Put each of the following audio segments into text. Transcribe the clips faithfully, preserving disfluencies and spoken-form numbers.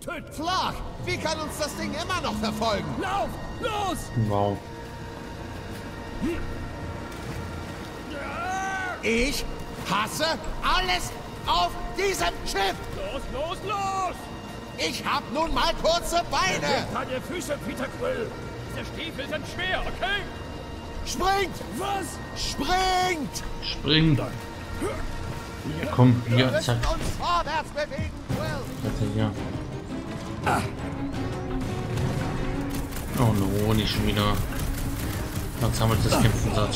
töten. Flark, wie kann uns das Ding immer noch verfolgen? Lauf! Los! Wow. Ich hasse alles auf diesem Schiff. Los, los, los! Ich hab nun mal kurze Beine. Deine Füße, Peter Quill. Diese Stiefel sind schwer, okay? Springt! Was? Springt! Spring. Komm, Wir hier, müssen zack. uns vorwärts bewegen, Quill. Warte, hier. Oh no, nicht schon wieder. Jetzt haben wir das Kämpfen satt.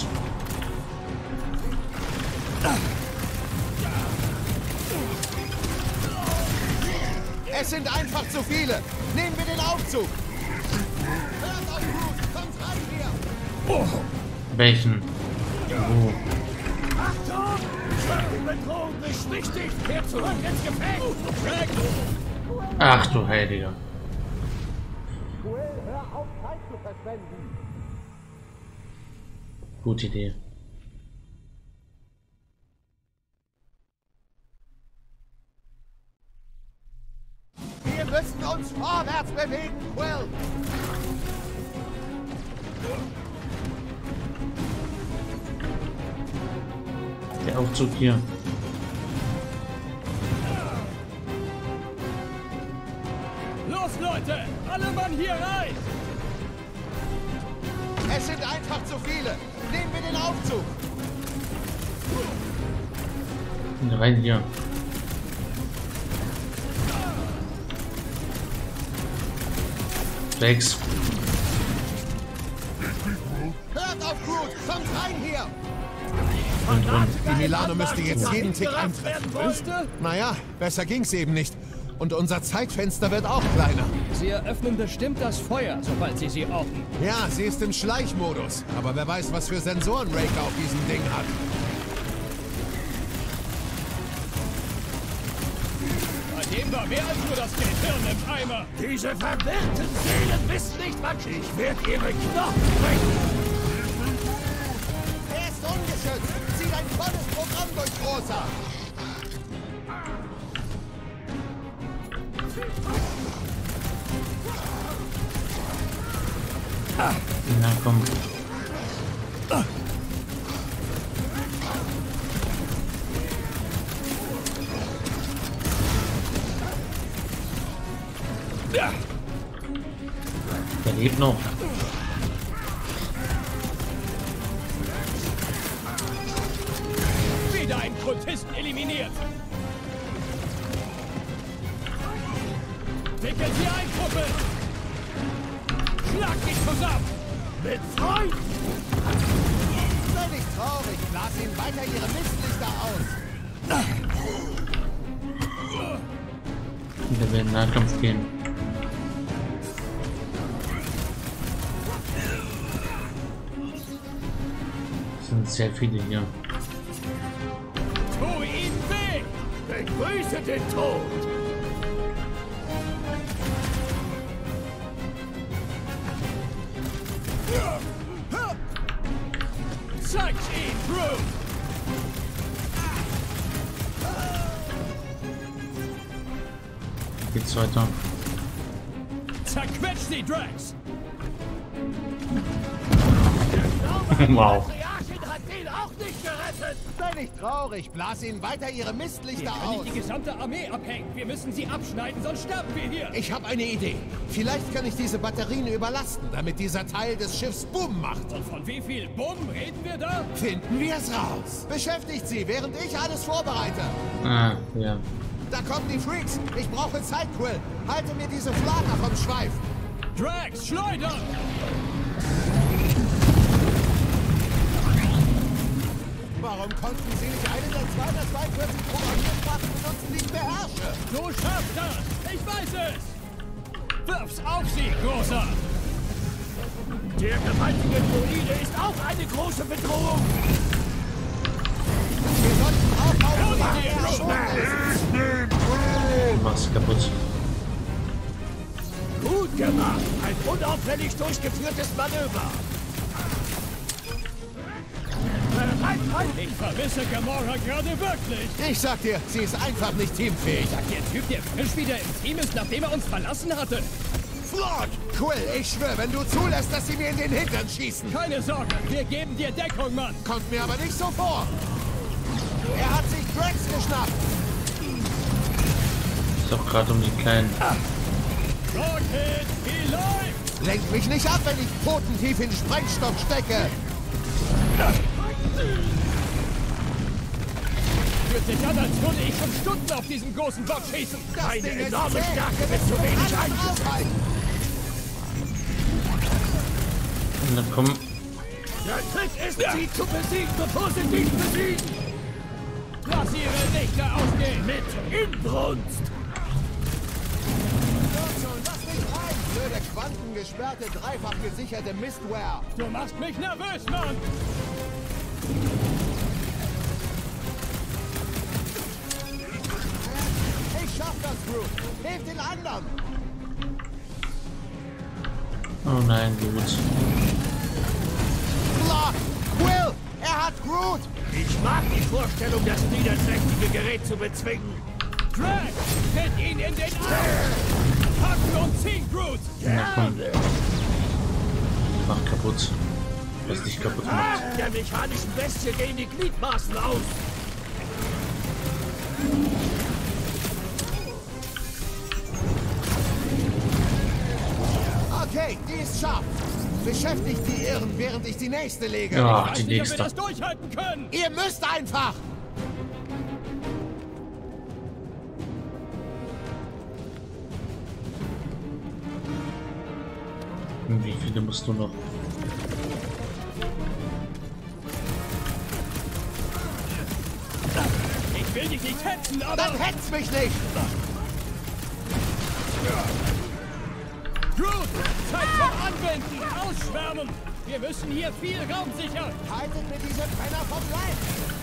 Es sind einfach zu viele. Nehmen wir den Aufzug. Hört auf Groot, kommt rein hier. Oh. Welchen? Wo? Achtung! Die Bedrohung beschwichtigt! Kehrt zurück ins Gefecht! Weg! Ach du Heiliger. Quill, hör auf, Zeit zu verschwenden. Gute Idee. Wir müssen uns vorwärts bewegen, Quill. Der Aufzug hier. Los, Leute! Alle Mann hier rein! Es sind einfach zu viele. Nehmen wir den Aufzug. Rein hier. Rex. Hört auf Groot, kommt rein hier. Und drin. Die Milano müsste jetzt jeden Tick eintreffen. Wüsste? Naja, besser ging's eben nicht. Und unser Zeitfenster wird auch kleiner. Sie eröffnen bestimmt das Feuer, sobald Sie sie orten. Ja, sie ist im Schleichmodus. Aber wer weiß, was für Sensoren Raker auf diesem Ding hat. Bei dem war mehr als nur das Gehirn im Eimer. Diese verwirrten Seelen wissen nicht, was ich werde ihre Knochen brechen. Er ist ungeschützt. Zieht ein volles Programm durch, Großer. Na komm. Der lebt noch. Wieder ein Kultisten eliminiert. Wickeln Sie ein, Truppe! Schlag dich zusammen! Mit Freund! Sei nicht traurig. Blas ihnen weiter ihre Mistlichter aus. Der will in den Nahkampf gehen. Es sind sehr viele hier. Tu ihm weh! Begrüße den Tod! Zeig's ihm, Groot! Geht's weiter. Zerquetsch sie, Drax! Wow. Patriarchin hat den auch nicht gerettet! Sei nicht traurig. Blas ihnen weiter ihre Wir Mistlichter können aus. nicht die gesamte Armee abhängen. Wir müssen sie abschneiden, sonst sterben wir hier. Ich habe eine Idee. Vielleicht kann ich diese Batterien überlasten, damit dieser Teil des Schiffs Bumm macht. Und von wie viel Bumm reden wir da? Finden wir es raus. Beschäftigt sie, während ich alles vorbereite. Ah, ja. Da kommen die Freaks. Ich brauche Zeit, Quill. Halte mir diese Flaker vom Schweif. Drax, schleudern! Warum konnten sie nicht eine der zweihundertzweiundvierzig Programmiersprachen benutzen, die ich beherrsche? Du schaffst das! Ich weiß es! Wirf's auf sie, Großer! Der gewaltige Druide ist auch eine große Bedrohung! Wir sollten auch auf Hol die dir, Du machst kaputt. Gut gemacht! Ein unauffällig durchgeführtes Manöver! Bereit Ich vermisse Gamora gerade wirklich. Ich sag dir, sie ist einfach nicht teamfähig. Sagt der Typ, der frisch wieder im Team ist, nachdem er uns verlassen hatte. Flott! Quill, ich schwöre, wenn du zulässt, dass sie mir in den Hintern schießen. Keine Sorge, wir geben dir Deckung, Mann. Kommt mir aber nicht so vor. Er hat sich Drax geschnappt. Ist doch gerade um die kleinen. Rocket, he läuft! Lenk mich nicht ab, wenn ich potentief in Sprengstoff stecke. Fühlt sich an, als würde ich schon Stunden auf diesen großen Bock schießen. Das Eine Ding ist enorme zäh. Stärke mit zu wenig Alles Einfluss. aufhalten. Und dann kommen. Der Trick ist, sie zu besiegen, bevor sie dich besiegen. Lass ihre Lichter ausgehen. Mit Inbrunst. Los schon, lass mich rein. Blöde quantengesperrte, dreifach gesicherte Mistware. Du machst mich nervös, Mann. Ich schaff das, Groot. Hilf den anderen. Oh nein, gut. Block! Quill! Er hat Groot! Ich mag die Vorstellung, das niederträchtige Gerät zu bezwingen. Drax, tritt ihn in den Arm. Packen und ziehen, Groot. Na komm. Mach kaputt. Was dich kaputt macht. Der mechanischen Bestie gehen die Gliedmaßen aus. Okay, die ist scharf. Beschäftigt die Irren, während ich die nächste lege. Ja, Ich die weiß nicht, ob wir nächste. das durchhalten können. Ihr müsst einfach! Wie viele musst du noch? Ich will dich nicht hetzen, aber... Dann hetz mich nicht! Groot, Zeit zum Anwenden. Ausschwärmen. Wir müssen hier viel Raum sichern. Haltet mir diese Penner vom Leib!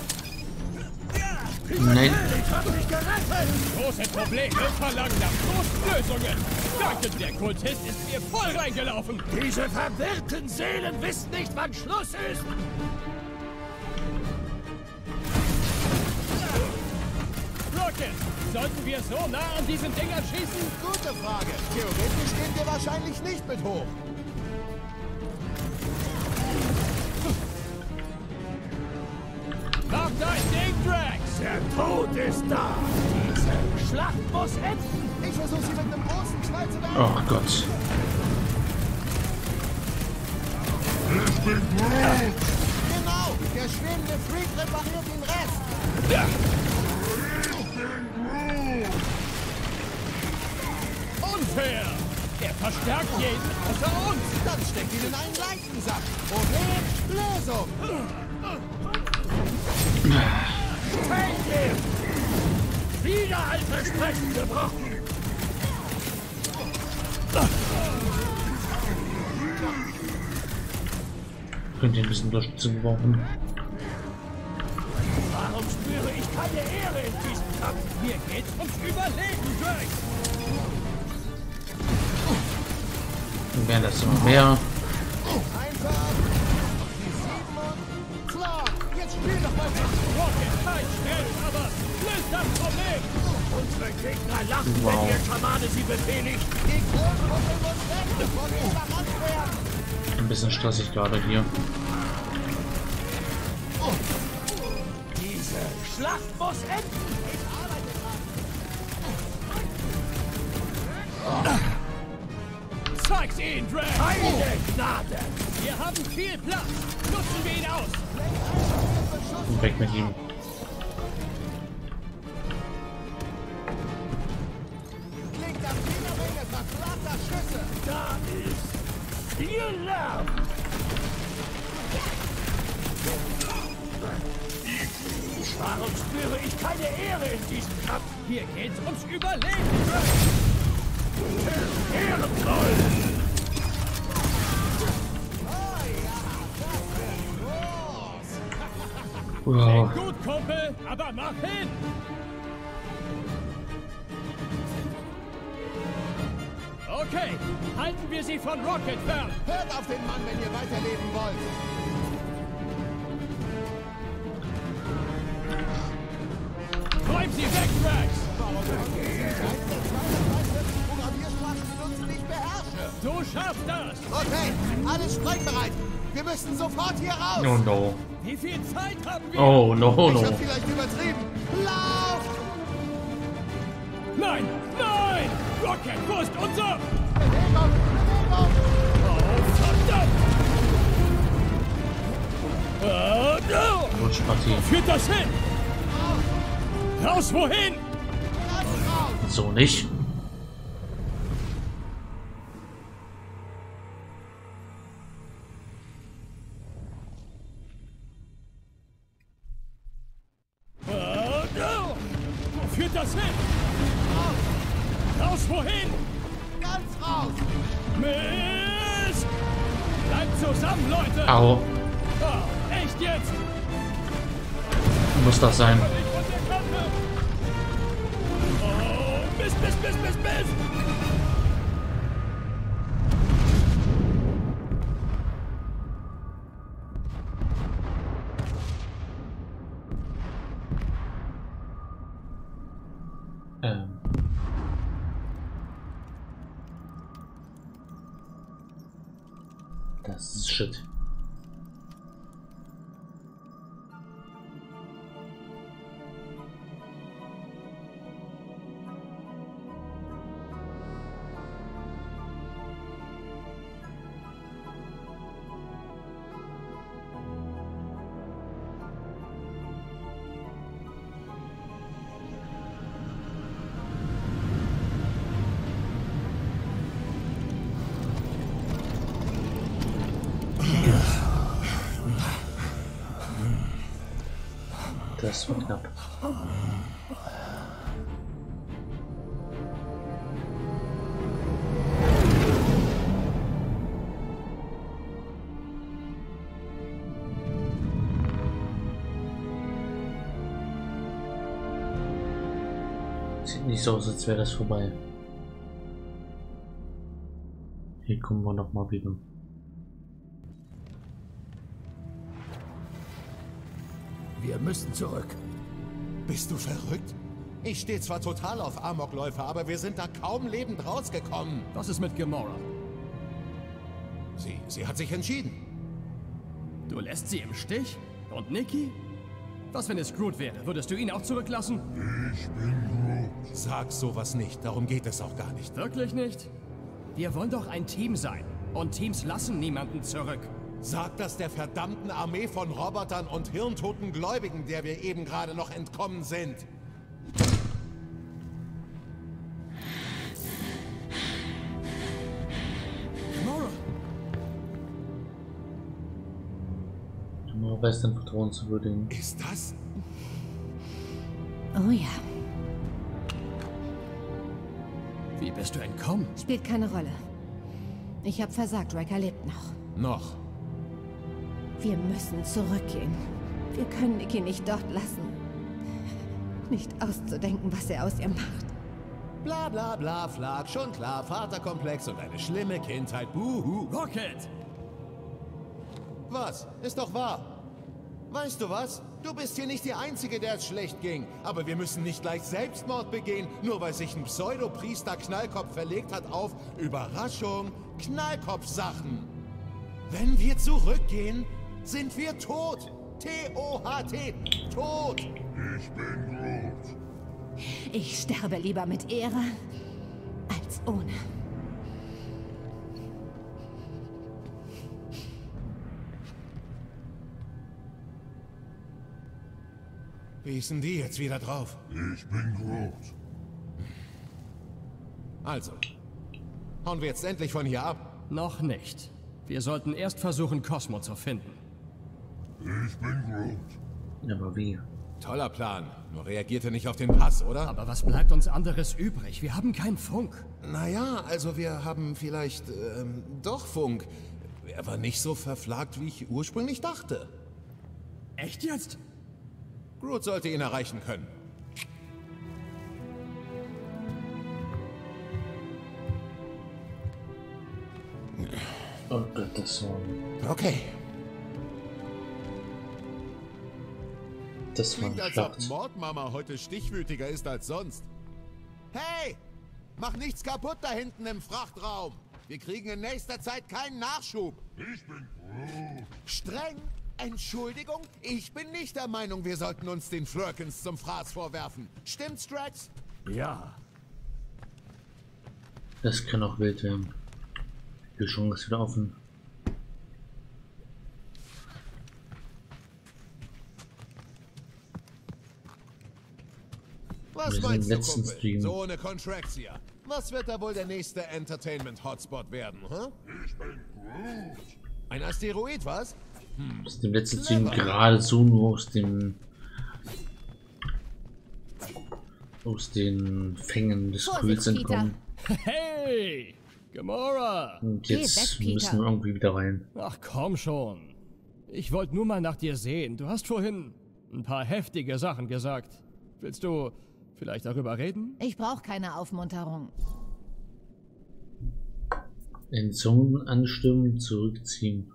Nein. Ich hab dich gerettet. Große Probleme verlangen nach großen Lösungen. Danke, der Kultist ist mir voll reingelaufen. Diese verwirrten Seelen wissen nicht, wann Schluss ist. Rocket, sollten wir so nah an diesen Dingern schießen? Gute Frage. Theoretisch gehen wir wahrscheinlich nicht mit hoch. Mach dein Ding, Drax! Der Tod ist da! Diese Schlacht muss enden! Ich versuche sie mit einem großen Knall zu werfen. Oh Gott. Genau! Der schwebende Freak repariert den Rest. Unfair! Er verstärkt jeden außer uns! Dann steckt ihn in einen leichten Sack. Problem, Lösung. Take him! Wieder ein Versprechen gebrochen! Könnt ihr ein bisschen Unterstützung brauchen? Warum spüre ich keine Ehre in diesem Kampf? Mir geht's ums Überleben, Drax! Dann werden das immer mehr. Einfach. Die sieben und klar. Jetzt spiel doch mal mit. Rocket, kein schnell, aber löst das Problem! Unsere Gegner lachen, Wow. wenn ihr Schamane sie befehligt! Die Grundgruppe muss weg, bevor wir überrannt werden. Ein bisschen stressig gerade hier. Diese Schlacht muss enden! Ich arbeite dran. Zeig's ihnen, Drax! Keine Gnade! Wir haben viel Platz! Nutzen wir ihn aus! Und weg mit ihm. Klingt am Fingerringe verflachter Schüsse. Da ist viel Lärm! Warum spüre ich keine Ehre in diesem Kampf? Hier geht's ums Überleben, Drax! Ehrenvoll! Oh ja, das wird groß. Wow. Gut, Kumpel, aber mach hin! Okay, halten wir sie von Rocket fern! Hört auf den Mann, wenn ihr weiterleben wollt. sie weg, Drax! Programmiersprachen die uns nicht beherrschen. Du schaffst das! Okay, alles sprengbereit. Wir müssen sofort hier raus. Oh no. Wie viel Zeit haben wir? Oh no, Ich no. hab vielleicht übertrieben. Lauf! Nein! Nein! Rocket, wo ist unser... Bewegung! Bewegung! Oh, verdammt! Oh, no. Rutschpartie. Wo führt das hin? Raus, wohin? Ganz raus! So nicht. Oh, no. Wo führt das hin? Raus, wohin? Ganz raus! Mist! Bleibt zusammen, Leute! Au. Oh, echt jetzt? Muss das sein. Nicht von der Kante! Oh, Mist, Mist, Mist, Mist, Mist! Ähm. Das ist Shit. Das war knapp. Sieht nicht so aus, als wäre das vorbei. Hier kommen wir noch mal wieder. Wir müssen zurück. Bist du verrückt? Ich stehe zwar total auf Amokläufe, aber wir sind da kaum lebend rausgekommen. Was ist mit Gamora? Sie, sie hat sich entschieden. Du lässt sie im Stich? Und Nikki? Was, wenn es Groot wäre? Würdest du ihn auch zurücklassen? Sag sowas nicht, darum geht es auch gar nicht. Wirklich nicht? Wir wollen doch ein Team sein. Und Teams lassen niemanden zurück. Sag das der verdammten Armee von Robotern und hirntoten Gläubigen, der wir eben gerade noch entkommen sind. Gamora! Gamora weiß dein Vertrauen zu würdigen. Ist das? Oh ja, Wie bist du entkommen? spielt keine Rolle. Ich habe versagt, Wrecker lebt noch. Noch. Wir müssen zurückgehen. Wir können Nikki nicht dort lassen. Nicht auszudenken, was er aus ihr macht. Bla bla bla, Flag, schon klar, Vaterkomplex und eine schlimme Kindheit, buhu. Rocket! Was? Ist doch wahr. Weißt du was? Du bist hier nicht die Einzige, der es schlecht ging. Aber wir müssen nicht gleich Selbstmord begehen, nur weil sich ein Pseudopriester Knallkopf verlegt hat auf, Überraschung, Knallkopf-Sachen. Wenn wir zurückgehen, sind wir tot. T O H T. Tot. Ich bin Groot. Ich sterbe lieber mit Ehre als ohne. Wie ist denn die jetzt wieder drauf? Ich bin Groot. Also, hauen wir jetzt endlich von hier ab? Noch nicht. Wir sollten erst versuchen, Cosmo zu finden. Ich bin Groot. Aber wie? Toller Plan. Nur reagiert er nicht auf den Pass, oder? Aber was bleibt uns anderes übrig? Wir haben keinen Funk. Naja, also wir haben vielleicht ähm, doch Funk. Er war nicht so verflagt, wie ich ursprünglich dachte. Echt jetzt? Groot sollte ihn erreichen können. Oh Gott, das war... Okay. Das war Klingt, eine als ob Schlacht. Mordmama heute stichwütiger ist als sonst. Hey! Mach nichts kaputt da hinten im Frachtraum! Wir kriegen in nächster Zeit keinen Nachschub. Ich bin Groot. Streng? Entschuldigung? Ich bin nicht der Meinung, wir sollten uns den Flurkins zum Fraß vorwerfen. Stimmt's, Drax? Ja. Das kann auch wild werden. Die Chance ist wieder offen. Was Wir sind meinst im du, letzten Kumpel? Stream. So ohne Contraxia. Was wird da wohl der nächste Entertainment-Hotspot werden, hä? Ich bin Groot. Ein Asteroid, was? Aus dem letzten Stream gerade so nur aus dem aus den Fängen des Quills Vorsicht, Peter. entkommen. Hey! Gamora! Und Geh jetzt weg, Peter. müssen wir irgendwie wieder rein. Ach komm schon. Ich wollte nur mal nach dir sehen. Du hast vorhin ein paar heftige Sachen gesagt. Willst du vielleicht darüber reden? Ich brauche keine Aufmunterung. Entzungen anstimmen, zurückziehen.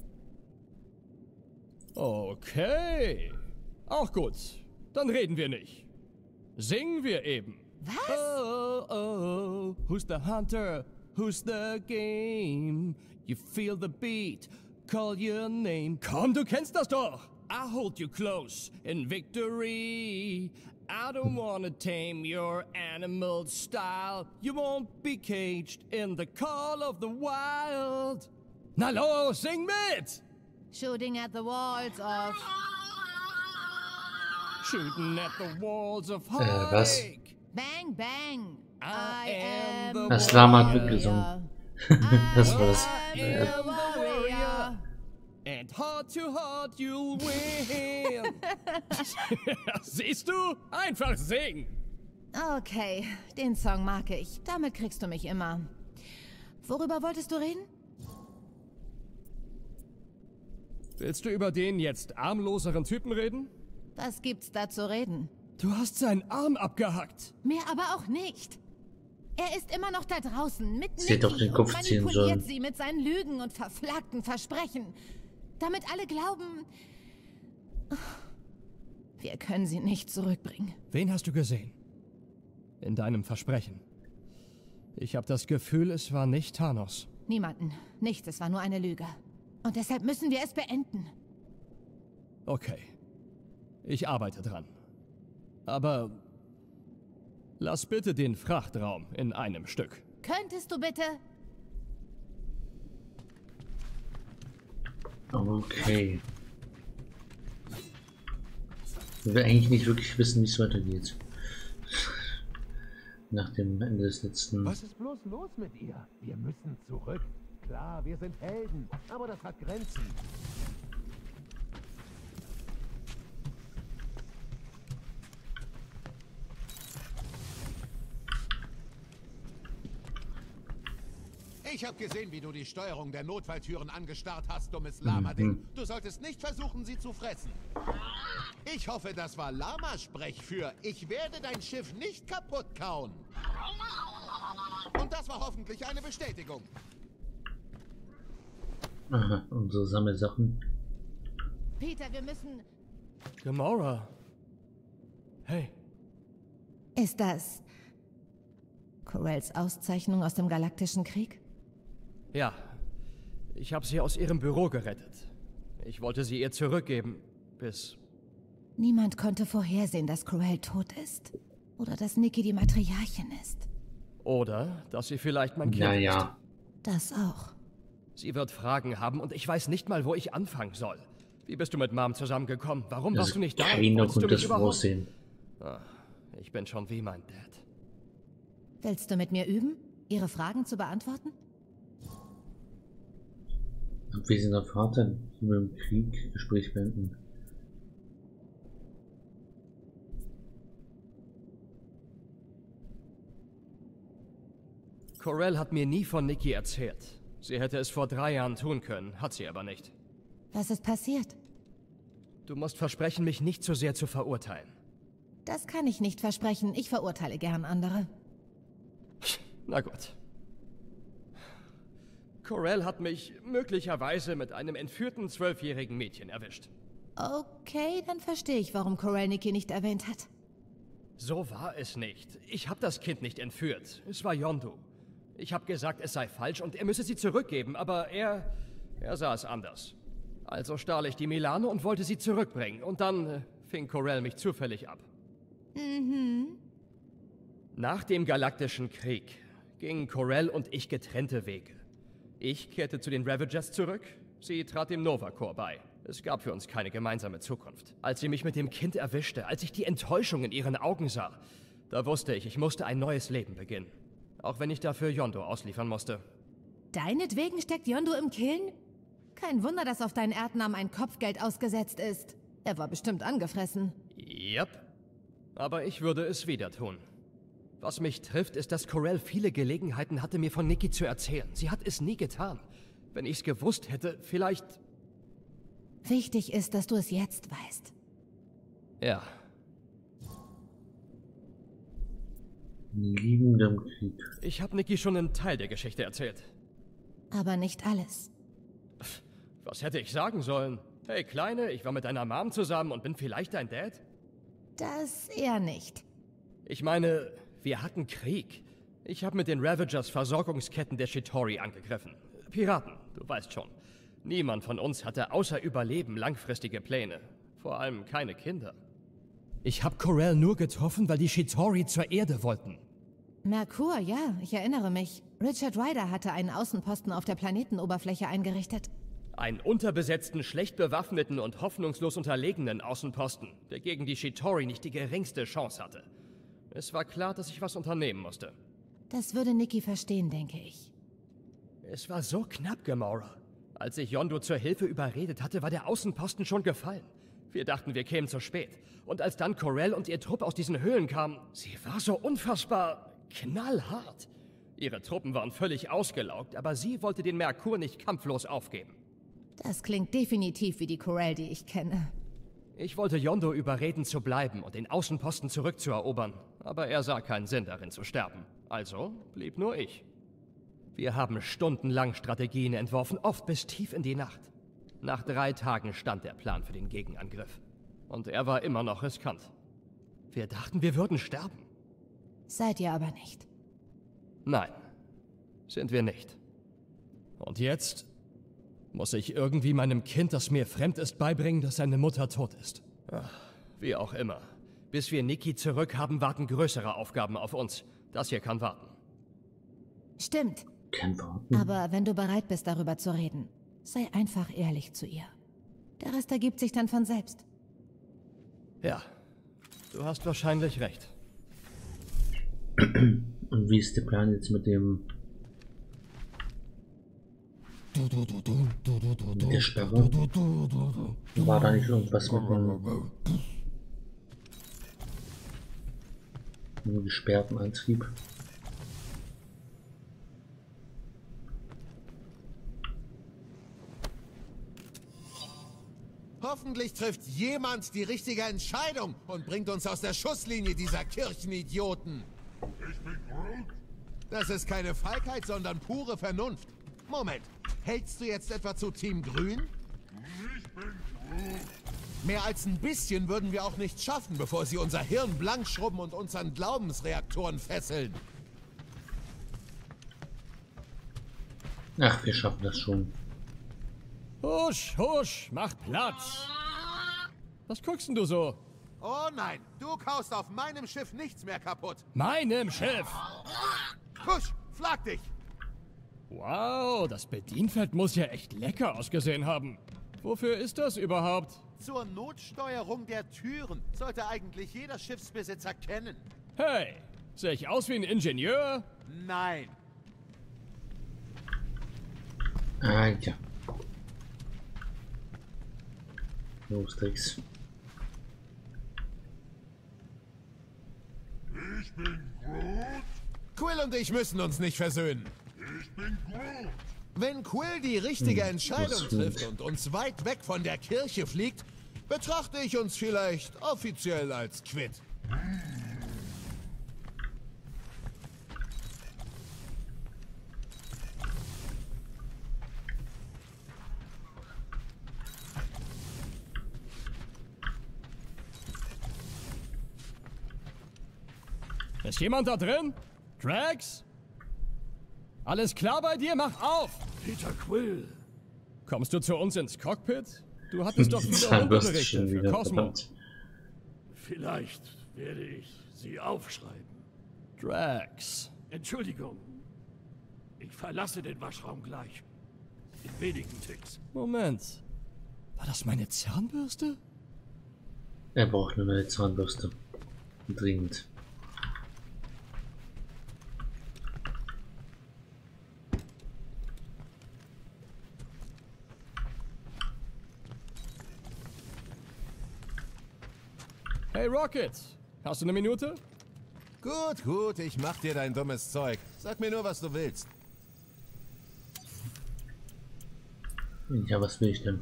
Okay. Auch gut. Dann reden wir nicht. Singen wir eben. Was? Oh, oh, oh. Who's the hunter? Who's the game? You feel the beat. Call your name. Komm, du kennst das doch. I hold you close in victory. I don't wanna tame your animal style. You won't be caged in the call of the wild. Na los, sing mit! Shooting at the walls of... Shooting at the walls of Äh, was? Hike. Bang, bang. I I am am the Das Lama hat warrior. mitgesungen. Das war das. I Äh, am the warrior. And heart to heart you'll win. Siehst du? Einfach singen. Okay, den Song mag ich. Damit kriegst du mich immer. Worüber wolltest du reden? Willst du über den jetzt armloseren Typen reden? Was gibt's da zu reden? Du hast seinen Arm abgehackt. Mehr aber auch nicht. Er ist immer noch da draußen mit Sie hätte Nikki auf den und Kopf ziehen manipuliert sollen. sie mit seinen Lügen und verflaggten Versprechen. Damit alle glauben, wir können sie nicht zurückbringen. Wen hast du gesehen? In deinem Versprechen. Ich habe das Gefühl, es war nicht Thanos. Niemanden. Nichts, es war nur eine Lüge. Und deshalb müssen wir es beenden. Okay. Ich arbeite dran. Aber lass bitte den Frachtraum in einem Stück. Könntest du bitte? Okay. Wir will eigentlich nicht wirklich wissen, wie es weitergeht. Nach dem Ende des letzten. Was ist bloß los mit ihr? Wir müssen zurück. Klar, wir sind Helden, aber das hat Grenzen. Ich habe gesehen, wie du die Steuerung der Notfalltüren angestarrt hast, dummes Lama-Ding. Du solltest nicht versuchen, sie zu fressen. Ich hoffe, das war Lama-Sprech für ich werde dein Schiff nicht kaputt kauen. Und das war hoffentlich eine Bestätigung. Aha, unsere Sammelsachen. Peter, wir müssen... Gamora. Hey. Ist das... Corells Auszeichnung aus dem Galaktischen Krieg? Ja. Ich habe sie aus ihrem Büro gerettet. Ich wollte sie ihr zurückgeben, bis... Niemand konnte vorhersehen, dass Corell tot ist. Oder dass Nikki die Matriarchin ist. Oder, dass sie vielleicht mein Kind Naja. Das auch. ist. Sie wird Fragen haben und ich weiß nicht mal, wo ich anfangen soll. Wie bist du mit Mom zusammengekommen? Warum warst Also du nicht da? keiner Wolltest du konnte mich das überhaupt- voraussehen. Ach, ich bin schon wie mein Dad. Willst du mit mir üben, ihre Fragen zu beantworten? Abwesender Vater über den Krieg, Gespräch beenden. Corell hat mir nie von Nikki erzählt. Sie hätte es vor drei Jahren tun können, hat sie aber nicht. Was ist passiert? Du musst versprechen, mich nicht so sehr zu verurteilen. Das kann ich nicht versprechen. Ich verurteile gern andere. Na gut. Corell hat mich möglicherweise mit einem entführten zwölfjährigen Mädchen erwischt. Okay, dann verstehe ich, warum Corell Nikki nicht erwähnt hat. So war es nicht. Ich habe das Kind nicht entführt. Es war Yondu. Ich habe gesagt, es sei falsch und er müsse sie zurückgeben, aber er... er sah es anders. Also stahl ich die Milano und wollte sie zurückbringen. Und dann äh, fing Corell mich zufällig ab. Mhm. Nach dem Galaktischen Krieg gingen Corell und ich getrennte Wege. Ich kehrte zu den Ravagers zurück, sie trat dem Nova Corps bei. Es gab für uns keine gemeinsame Zukunft. Als sie mich mit dem Kind erwischte, als ich die Enttäuschung in ihren Augen sah, da wusste ich, ich musste ein neues Leben beginnen. Auch wenn ich dafür Yondu ausliefern musste. Deinetwegen steckt Yondu im Kiln? Kein Wunder, dass auf deinen Erdnamen ein Kopfgeld ausgesetzt ist. Er war bestimmt angefressen. Yep. Aber ich würde es wieder tun. Was mich trifft, ist, dass Corell viele Gelegenheiten hatte, mir von Nikki zu erzählen. Sie hat es nie getan. Wenn ich es gewusst hätte, vielleicht... Wichtig ist, dass du es jetzt weißt. Ja. Lieben dem Krieg. Ich habe Nikki schon einen Teil der Geschichte erzählt. Aber nicht alles. Was hätte ich sagen sollen? Hey, Kleine, ich war mit deiner Mom zusammen und bin vielleicht dein Dad? Das eher nicht. Ich meine, wir hatten Krieg. Ich habe mit den Ravagers Versorgungsketten der Chitauri angegriffen. Piraten, du weißt schon. Niemand von uns hatte außer Überleben langfristige Pläne. Vor allem keine Kinder. Ich habe Corell nur getroffen, weil die Chitauri zur Erde wollten. Merkur, ja, ich erinnere mich. Richard Ryder hatte einen Außenposten auf der Planetenoberfläche eingerichtet. Einen unterbesetzten, schlecht bewaffneten und hoffnungslos unterlegenen Außenposten, der gegen die Chitauri nicht die geringste Chance hatte. Es war klar, dass ich was unternehmen musste. Das würde Nikki verstehen, denke ich. Es war so knapp, Gamora. Als ich Yondu zur Hilfe überredet hatte, war der Außenposten schon gefallen. Wir dachten, wir kämen zu spät. Und als dann Corell und ihr Trupp aus diesen Höhlen kamen, sie war so unfassbar knallhart. Ihre Truppen waren völlig ausgelaugt, aber sie wollte den Merkur nicht kampflos aufgeben. Das klingt definitiv wie die Corell, die ich kenne. Ich wollte Yondu überreden zu bleiben und den Außenposten zurückzuerobern, aber er sah keinen Sinn darin zu sterben. Also blieb nur ich. Wir haben stundenlang Strategien entworfen, oft bis tief in die Nacht. Nach drei Tagen stand der Plan für den Gegenangriff. Und er war immer noch riskant. Wir dachten, wir würden sterben. Seid ihr aber nicht. Nein, sind wir nicht. Und jetzt muss ich irgendwie meinem Kind, das mir fremd ist, beibringen, dass seine Mutter tot ist. Ach, wie auch immer. Bis wir Nikki zurück haben, warten größere Aufgaben auf uns. Das hier kann warten. Stimmt. Kann warten. Aber wenn du bereit bist, darüber zu reden, sei einfach ehrlich zu ihr. Der Rest ergibt sich dann von selbst. Ja, du hast wahrscheinlich recht. Und wie ist der Plan jetzt mit dem... mit der Sperre? War da nicht irgendwas mit dem... mit dem gesperrten Antrieb? Hoffentlich trifft jemand die richtige Entscheidung und bringt uns aus der Schusslinie dieser Kirchenidioten. Ich bin Groot. Das ist keine Feigheit, sondern pure Vernunft. Moment, hältst du jetzt etwa zu Team Grün? Ich bin Groot. Mehr als ein bisschen würden wir auch nicht schaffen, bevor sie unser Hirn blank schrubben und uns an Glaubensreaktoren fesseln. Ach, wir schaffen das schon. Husch, husch, mach Platz. Was guckst denn du so? Oh nein, du kaust auf meinem Schiff nichts mehr kaputt. Meinem Schiff. Husch, flag dich! Wow, das Bedienfeld muss ja echt lecker ausgesehen haben. Wofür ist das überhaupt? Zur Notsteuerung der Türen sollte eigentlich jeder Schiffsbesitzer kennen. Hey, sehe ich aus wie ein Ingenieur? Nein. Ah, ja. Los, Tricks. Ich bin Groot. Quill und ich müssen uns nicht versöhnen. Ich bin Groot. Wenn Quill die richtige Hm, Entscheidung das trifft stimmt. und uns weit weg von der Kirche fliegt, betrachte ich uns vielleicht offiziell als quitt. Ist jemand da drin? Drax? Alles klar bei dir? Mach auf! Peter Quill. Kommst du zu uns ins Cockpit? Du hattest doch wieder Zahnbürste Unterberichte schon für wieder, Cosmo. verdammt. Vielleicht werde ich sie aufschreiben. Drax. Entschuldigung. Ich verlasse den Waschraum gleich. In wenigen Ticks. Moment. War das meine Zahnbürste? Er braucht eine neue Zahnbürste. Dringend. Hey Rocket, hast du eine Minute? Gut, gut, ich mach dir dein dummes Zeug. Sag mir nur, was du willst. Ja, was will ich denn?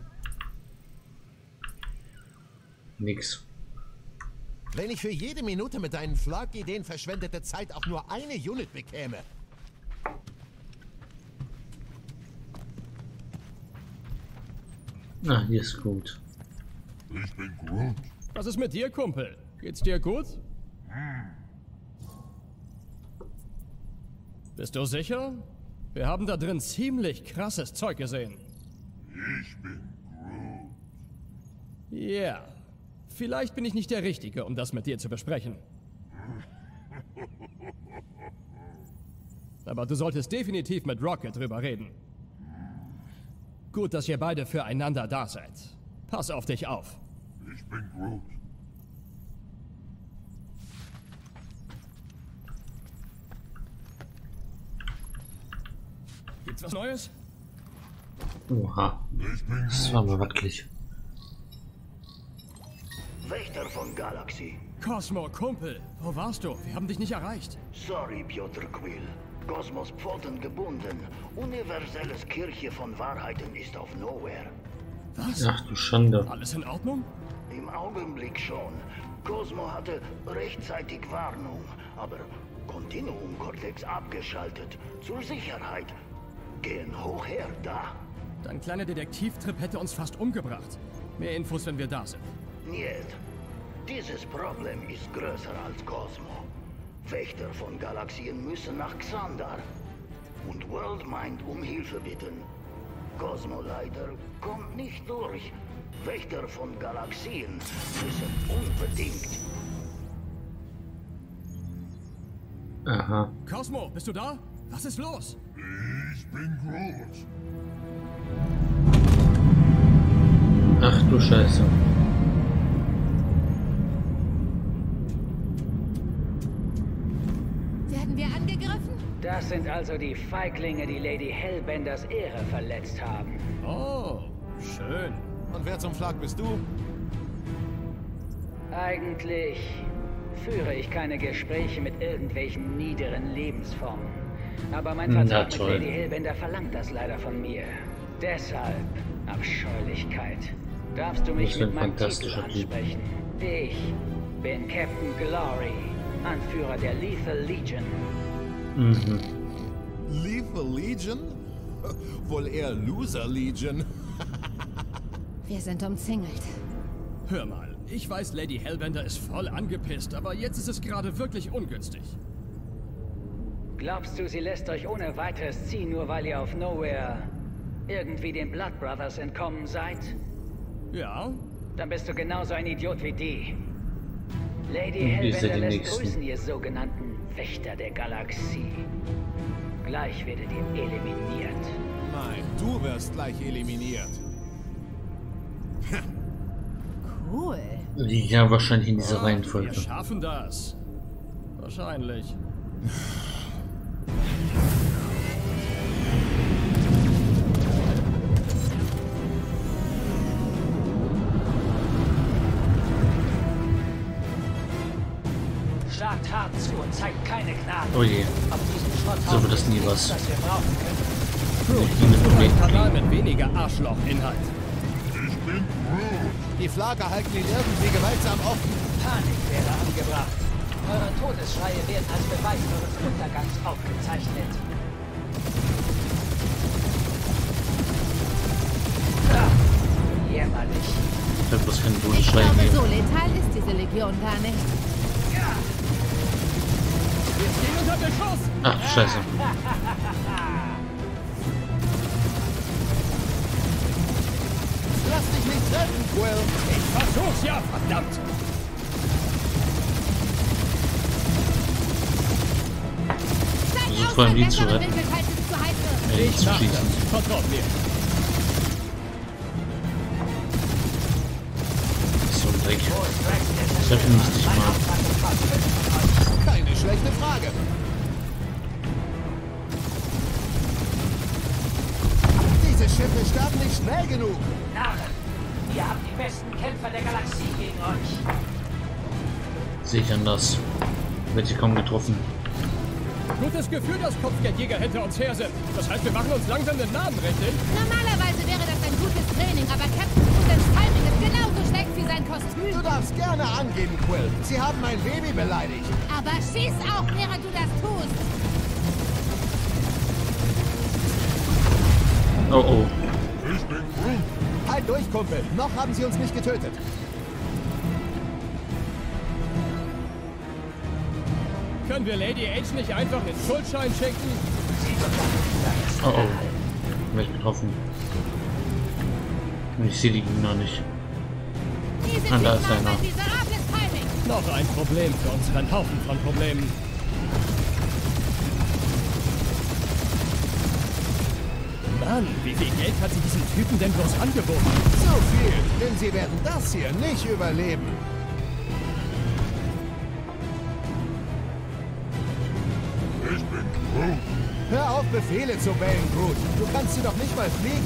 Nix. Wenn ich für jede Minute mit deinen Flag-Ideen verschwendete Zeit auch nur eine Unit bekäme. Ah, hier ist gut. Ich bin Groot. Was ist mit dir, Kumpel? Geht's dir gut? Bist du sicher? Wir haben da drin ziemlich krasses Zeug gesehen. Ich bin Groot. Ja. Yeah. Vielleicht bin ich nicht der Richtige, um das mit dir zu besprechen. Aber du solltest definitiv mit Rocket drüber reden. Gut, dass ihr beide füreinander da seid. Pass auf dich auf. Ich bin Groot. Gibt's was Neues? Oha. Ich bin Das war mal wackelig. Wächter von Galaxy. Cosmo, Kumpel, wo warst du? Wir haben dich nicht erreicht. Sorry, Piotr Quill. Kosmos Pfoten gebunden. Universelles Kirche von Wahrheiten ist auf Nowhere. Was? Ach du Schande. Alles in Ordnung? Im Augenblick schon. Cosmo hatte rechtzeitig Warnung, aber Continuum Cortex abgeschaltet. Zur Sicherheit. Gehen hoch her, da. Dein kleiner Detektivtrip hätte uns fast umgebracht. Mehr Infos, wenn wir da sind. Niet. Dieses Problem ist größer als Cosmo. Wächter von Galaxien müssen nach Xandar und Worldmind um Hilfe bitten. Cosmo leider kommt nicht durch. Wächter von Galaxien müssen unbedingt. Aha. Cosmo, bist du da? Was ist los? Ich bin Groot. Ach du Scheiße. Werden wir angegriffen? Das sind also die Feiglinge, die Lady Hellbenders Ehre verletzt haben. Oh, schön. Und wer zum Flag bist du? Eigentlich führe ich keine Gespräche mit irgendwelchen niederen Lebensformen. Aber mein Na Vertrag mit toll. Lady Hellbender verlangt das leider von mir. Deshalb, Abscheulichkeit, darfst du mich Das ist ein mit meinem Titel fantastischer Typ. ansprechen. Ich bin Captain Glory, Anführer der Lethal Legion. Mhm. Lethal Legion? Wohl eher Loser Legion. Wir sind umzingelt. Hör mal, ich weiß, Lady Hellbender ist voll angepisst, aber jetzt ist es gerade wirklich ungünstig. Glaubst du, sie lässt euch ohne weiteres ziehen, nur weil ihr auf Nowhere irgendwie den Blood Brothers entkommen seid? Ja? Dann bist du genauso ein Idiot wie die. Lady Und ihr Hellbender seid die lässt Nächsten. grüßen, ihr sogenannten Wächter der Galaxie. Gleich werdet ihr eliminiert. Nein, du wirst gleich eliminiert. Cool. Ja, wahrscheinlich in dieser Wir Reihenfolge. schaffen das. Wahrscheinlich. Schlagt hart zu und zeigt keine Gnade. Oh je. Auf diesem Schrott So wird das nie was. was wir brauchen können. Crew, Ich bin suche einen mit Kanal mit weniger Arschlochinhalt. Ich bin Groot. Die Flagge halten ihn irgendwie gewaltsam offen. Panik wäre angebracht. Eure Todesschreie werden als Beweis eures Untergangs aufgezeichnet. Ah, jämmerlich. Ich hab bloß keinen Ich Todesschrei glaube, mehr. so letal ist diese Legion gar nicht. stehen unter Beschuss! Ach, scheiße. Lass dich nicht treffen, Quill. Ich versuch's ja, verdammt! Versuch vor allem die zu retten. Äh, nicht zu Mach schießen. das. Vertraut mir. So ein Dreck. Treffen mich nicht mal. Keine schlechte Frage. Diese Schiffe starten nicht schnell genug. Narren! Ihr habt die besten Kämpfer der Galaxie gegen euch. Sehe ich anders. Wird sie kaum getroffen. Gutes Gefühl, dass Kopfgeldjäger hinter uns her sind. Das heißt, wir machen uns langsam den Namen, richtig? Normalerweise wäre das ein gutes Training, aber Captain Prudence Timing ist genauso schlecht wie sein Kostüm. Du darfst gerne angeben, Quill. Sie haben mein Baby beleidigt. Aber schieß auch, während du das tust. Oh oh. Halt durch, Kumpel. Noch haben sie uns nicht getötet. Können wir Lady H nicht einfach den Schuldschein schicken? Oh oh. Werd getroffen. Und ich sehe die Gegner nicht. Diese Ah, da ist Typen haben einer. ein miserables Timing. Noch ein Problem für unseren Haufen von Problemen. Mann, wie viel Geld hat sie diesen Typen denn bloß angeboten? So viel, denn sie werden das hier nicht überleben. Hör auf, Befehle zu bellen, Groot. Du kannst sie doch nicht mal fliegen.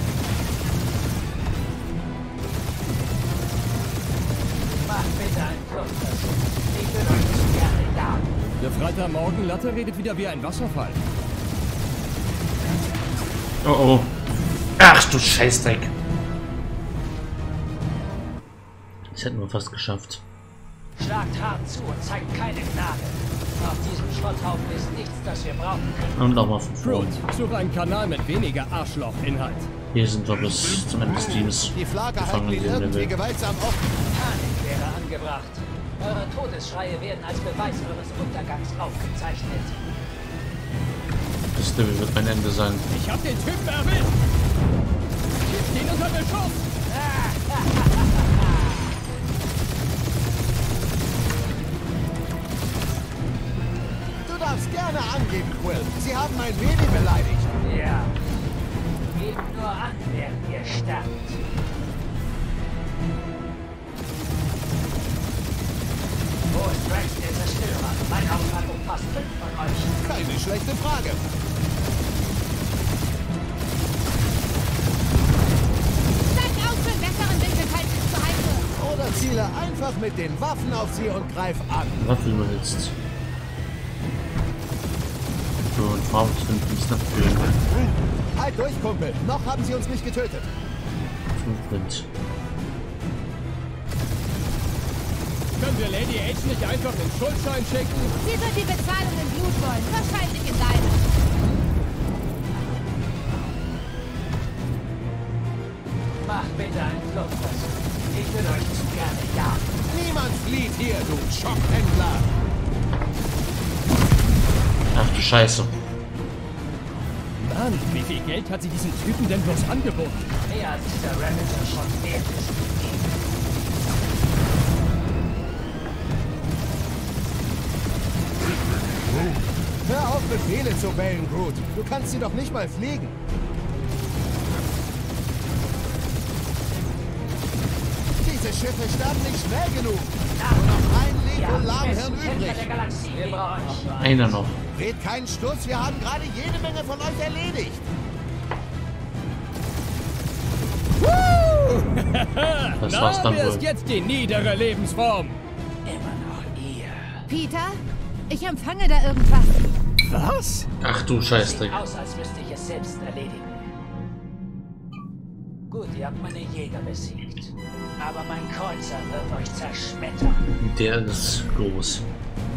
Mach bitte einen Fluchtversuch. Ich will euch zu gerne jagen. Der Freitagmorgen-Latte redet wieder wie ein Wasserfall. Oh oh. Ach du Scheißdreck. Das hätten wir fast geschafft. Schlagt hart zu und zeigt keine Gnade. Auf diesem Schrotthaufen ist nichts, das wir brauchen können. Und nochmal von Groot, vorn. suche einen Kanal mit weniger Arschloch-Inhalt. Hier sind wir bis zum Ende des Teams. Die Flagge Gefangen halten in ihn dem irgendwie Level. gewaltsam offen. Panik wäre angebracht. Eure Todesschreie werden als Beweis eures Untergangs aufgezeichnet. Das Level wird mein Ende sein. Ich hab den Typen erwischt! Wir stehen unter Beschuss! Du darfst gerne angeben, Quill. Sie haben mein Baby beleidigt. Ja. Gebt nur an, während ihr sterbt. Wo ist Rex, der Zerstörer? Mein Auftrag umfasst fünf von euch. Keine schlechte Frage. Steig aus für einen besseren Winkelhalt zu heißen. Oder ziele einfach mit den Waffen auf sie und greif an. Waffe überhitzt. So, und Farbe finden ist abführen. Halt durch, Kumpel. Noch haben sie uns nicht getötet. fünf Print. Können wir Lady H nicht einfach den Schuldschein schicken? Sie wird die Bezahlung in Blut wollen, wahrscheinlich in deinem. Macht bitte einen Fluchtversuch. Ich will euch zu gerne jagen. Niemand flieht hier, du Schockhändler. Ach du Scheiße. Mann, wie viel Geld hat sie diesen Typen denn bloß angeboten? Mehr als dieser Ravager schon wert ist. Hör auf, Befehle zu bellen, Groot. Du kannst sie doch nicht mal fliegen. Diese Schiffe starten nicht schnell genug. Nur noch ein Ihr habt die Legulanhirn besten Kämpfer übrig. der Galaxie gegen euch. Einer noch. Dreht keinen Sturz, wir haben gerade jede Menge von euch erledigt. Das Na, war's dann wer wohl. ist jetzt die niedere Lebensform? Immer noch ihr. Peter, ich empfange da irgendwas. Was? Ach du Scheißdreck. Sieht aus, als müsste ich es selbst erledigen. Gut, ihr habt meine Jäger besiegt. Aber mein Kreuzer wird euch zerschmettern. Der ist groß.